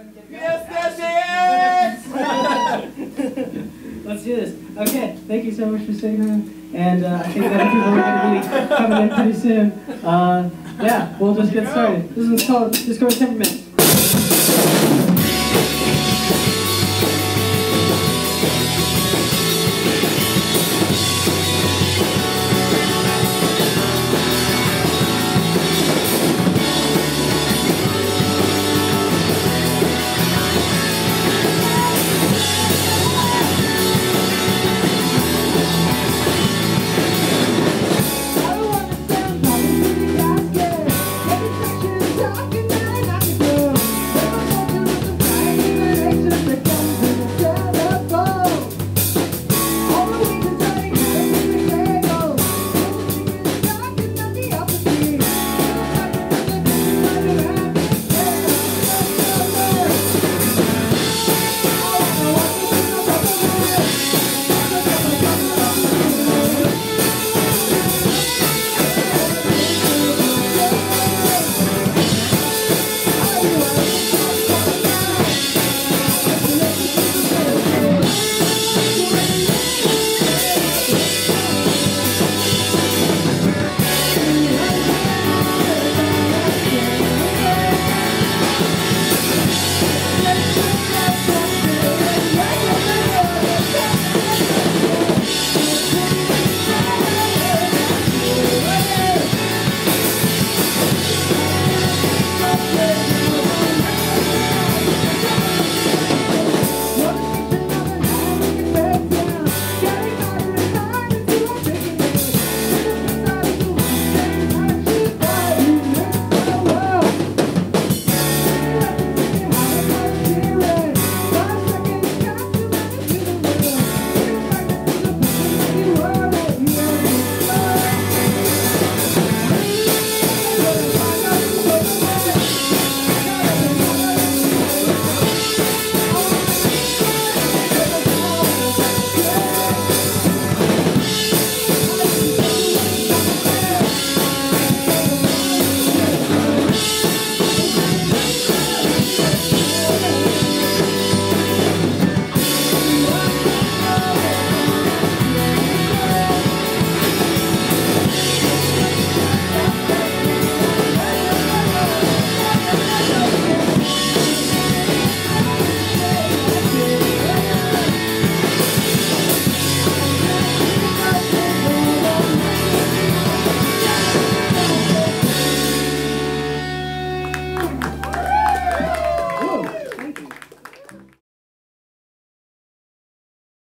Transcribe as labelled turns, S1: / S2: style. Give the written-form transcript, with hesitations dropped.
S1: Yes,
S2: Let's do this. Okay, thank you so much for sitting around. And I think that people are going to be coming in pretty soon. Yeah, we'll just get started. This one's called Temperament.